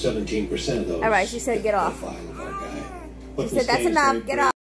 17% of those. All right, she said get off. She said that's enough. Get off.